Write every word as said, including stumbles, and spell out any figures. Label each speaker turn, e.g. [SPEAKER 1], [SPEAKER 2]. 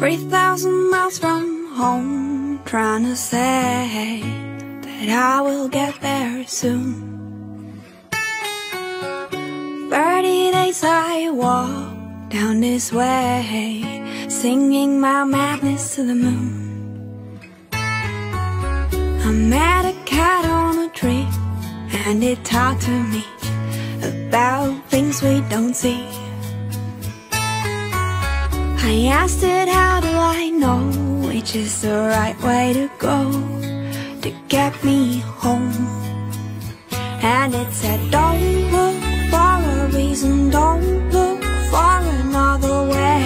[SPEAKER 1] Three thousand miles from home, trying to say that I will get there soon. Thirty days I walk down this way, singing my madness to the moon. I met a cat on a tree, and it talked to me about things we don't see. I asked it, how do I know which is the right way to go to get me home? And it said, don't look for a reason, don't look for another way.